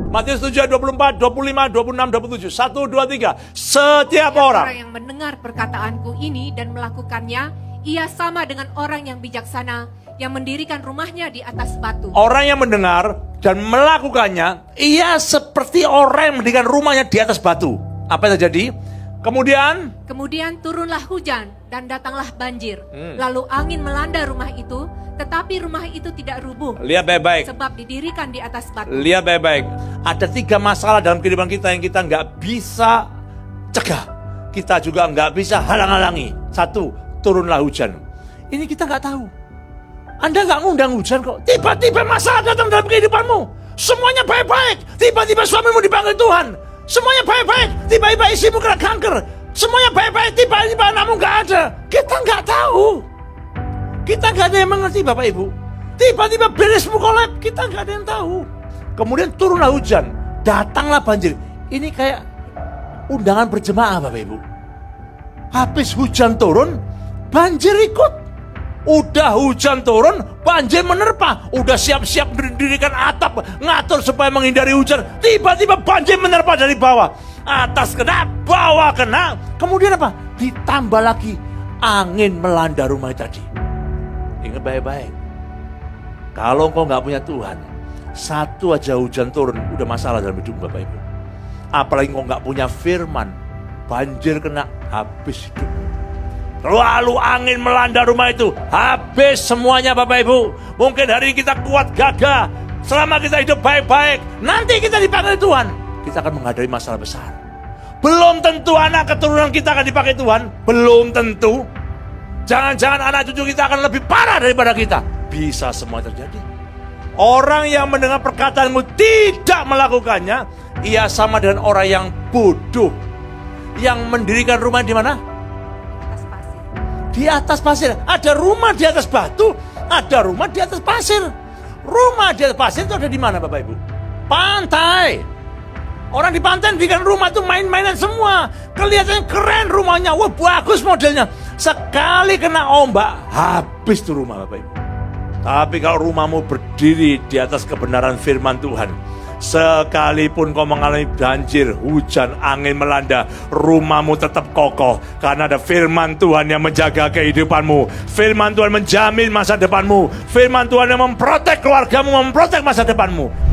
Matius 7 ayat 24, 25, 26, 27. 1, 2, 3. Setiap orang yang mendengar perkataanku ini dan melakukannya, ia sama dengan orang yang bijaksana yang mendirikan rumahnya di atas batu. Orang yang mendengar dan melakukannya, ia seperti orang yang mendirikan rumahnya di atas batu. Apa yang terjadi? Kemudian turunlah hujan dan datanglah banjir. Lalu angin melanda rumah itu, tetapi rumah itu tidak rubuh. Lihat baik-baik. Sebab didirikan di atas batu. Lihat baik-baik. Ada 3 masalah dalam kehidupan kita yang kita nggak bisa cegah. Kita juga nggak bisa halang-halangi. 1, turunlah hujan. Ini kita nggak tahu. Anda nggak ngundang hujan kok. Tiba-tiba masalah datang dalam kehidupanmu. Semuanya baik-baik. Tiba-tiba suamimu dipanggil Tuhan. Semuanya baik-baik. Tiba-tiba istrimu kena kanker. Semuanya baik-baik. Tiba-tiba anakmu nggak ada. Kita nggak tahu. Kita nggak ada yang mengerti Bapak Ibu. Tiba-tiba beresmu kolab. Kita nggak ada yang tahu. Kemudian turunlah hujan. Datanglah banjir. Ini kayak undangan berjemaah Bapak Ibu. Habis hujan turun, banjir ikut. Udah hujan turun, banjir menerpa. Udah siap-siap mendirikan atap, ngatur supaya menghindari hujan. Tiba-tiba banjir menerpa dari bawah. Atas kena, bawah kena. Kemudian apa? Ditambah lagi angin melanda rumah tadi. Ingat baik-baik. Kalau engkau nggak punya Tuhan, satu aja hujan turun, udah masalah dalam hidup Bapak Ibu. Apalagi engkau nggak punya firman, banjir kena, habis hidup. Lalu angin melanda rumah itu, habis semuanya Bapak Ibu. Mungkin hari ini kita kuat gagah, selama kita hidup baik-baik, nanti kita dipanggil Tuhan, kita akan menghadapi masalah besar. Belum tentu anak keturunan kita akan dipakai Tuhan, belum tentu. Jangan-jangan anak cucu kita akan lebih parah daripada kita. Bisa semua terjadi. Orang yang mendengar perkataanmu tidak melakukannya, ia sama dengan orang yang bodoh, yang mendirikan rumah di mana? Di atas pasir. Ada rumah di atas batu, ada rumah di atas pasir. Rumah di atas pasir itu ada di mana Bapak Ibu? Pantai. Orang di pantai bikin rumah itu main-mainan semua. Kelihatannya keren rumahnya, wah bagus modelnya. Sekali kena ombak, habis tuh rumah Bapak Ibu. Tapi kalau rumahmu berdiri di atas kebenaran firman Tuhan, sekalipun kau mengalami banjir, hujan, angin melanda, rumahmu tetap kokoh. Karena ada firman Tuhan yang menjaga kehidupanmu. Firman Tuhan menjamin masa depanmu. Firman Tuhan yang memprotek keluargamu, memprotek masa depanmu.